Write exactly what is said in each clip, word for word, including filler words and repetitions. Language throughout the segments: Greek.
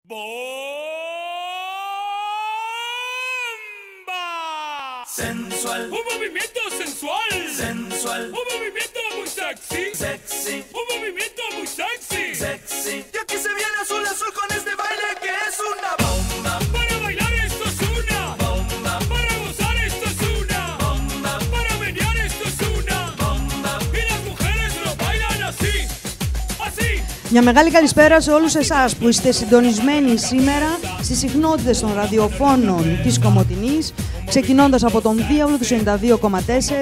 ¡Bomba! Sensual. Un movimiento sensual. Sensual. Un movimiento muy sexy. Sexy. Un movimiento muy sexy. Sexy. Y aquí se viene azul azul con este baile que es una bomba. Para bailar esto es una bomba. Para gozar esto es una bomba. Para menear esto es una bomba. Y las mujeres lo bailan así. Así. Μια μεγάλη καλησπέρα σε όλους εσάς που είστε συντονισμένοι σήμερα στις συχνότητες των ραδιοφώνων της Κομοτηνής, ξεκινώντας από τον διάβλο του ενενήντα δύο κόμμα τέσσερα.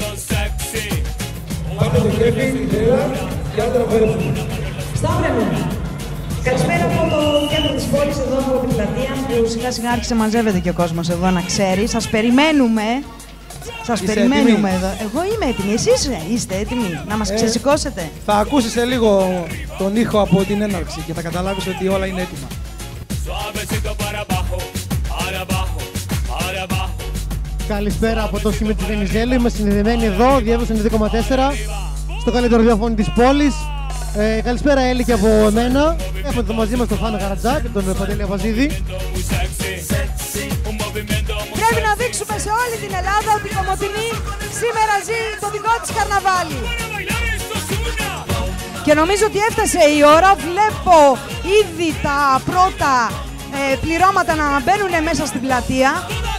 Πάμε το κέφι, ιδέα και άντε να χορέψουμε. Σταύρεμαι. Καλησπέρα από το κέντρο της πόλης, εδώ από την πλατεία, που σιγά σιγά άρχισε μαζεύεται και ο κόσμος εδώ, να ξέρει. Σας περιμένουμε. Σας Είσαι περιμένουμε έτοιμη? εδώ. Εγώ είμαι έτοιμη. Εσείς είστε έτοιμοι να μας Ε, ξεσηκώσετε? Θα ακούσεις σε λίγο τον ήχο από την έναρξη και θα καταλάβεις ότι όλα είναι έτοιμα. Suavecito para abajo, para abajo, para abajo. Καλησπέρα από το σημείο της Βενιζέλου. Είμαι συνδεδεμένη εδώ, διεύθυνση ενενήντα δύο κόμμα τέσσερα, στο καλύτερο ραδιόφωνο της πόλης. Ε, καλησπέρα Έλλη και από εμένα. Έχουμε εδώ μαζί μας τον Φάνο Γαρατζά και τον Παντελή Αβαζίδη. Πρέπει να δείξουμε σε όλη την Ελλάδα ότι η Κομοτηνή σήμερα ζει το δικό της καρναβάλι. Και νομίζω ότι έφτασε η ώρα. Βλέπω ήδη τα πρώτα ε, πληρώματα να μπαίνουν μέσα στην πλατεία.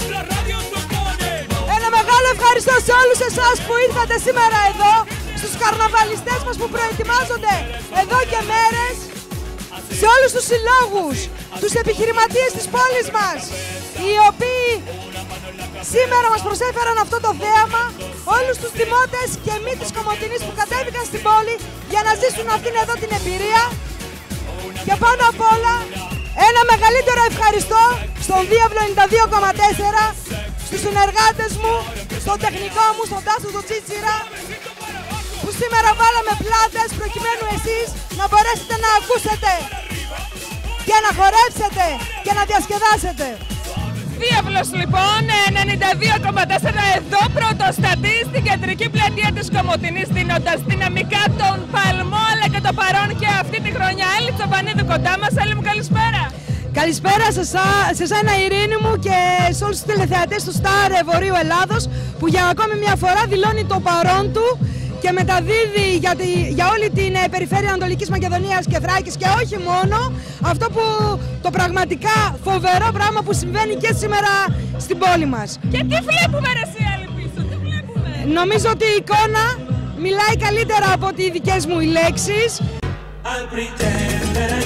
Ένα μεγάλο ευχαριστώ σε όλους εσάς που ήρθατε σήμερα εδώ, στους καρναβαλιστές μας που προετοιμάζονται εδώ και μέρες, σε όλους τους συλλόγους, τους επιχειρηματίες της πόλης μας, οι οποίοι σήμερα μας προσέφεραν αυτό το θέαμα, όλους τους δημότες και μη της Κομοτηνής που κατέβηκαν στην πόλη για να ζήσουν αυτήν εδώ την εμπειρία. Και πάνω απ' όλα, ένα μεγαλύτερο ευχαριστώ στον Διάβλο ενενήντα δύο κόμμα τέσσερα, στους συνεργάτες μου, στον τεχνικό μου, στον Τάσο τον Τσίτσιρα, που σήμερα βάλαμε πλάτες προκειμένου εσείς να μπορέσετε να ακούσετε και να χορέψετε και να διασκεδάσετε. Διάβλος λοιπόν ενενήντα δύο κόμμα τέσσερα εδώ πρωτοστατεί στην κεντρική πλατεία της Κομοτηνής, δίνοντας δυναμικά τον παλμό αλλά και το παρόν και αυτή τη χρονιά. Έλλη Τσοπανίδου κοντά μας. Έλλη μου, καλησπέρα. Καλησπέρα σε, σα- σε σένα Ειρήνη μου και σε όλους τους τηλεθεατές του Star Βορείου Ελλάδος, που για ακόμη μια φορά δηλώνει το παρόν του και μεταδίδει για, τη, για όλη την ε, περιφέρεια Ανατολικής Μακεδονίας και Θράκης και όχι μόνο, αυτό που το πραγματικά φοβερό πράγμα που συμβαίνει και σήμερα στην πόλη μας. Και τι βλέπουμε ρε εσύ Έλλη πίσω, τι βλέπουμε? Νομίζω ότι η εικόνα μιλάει καλύτερα από ότι οι δικές μου οι λέξεις. I'll pretend that I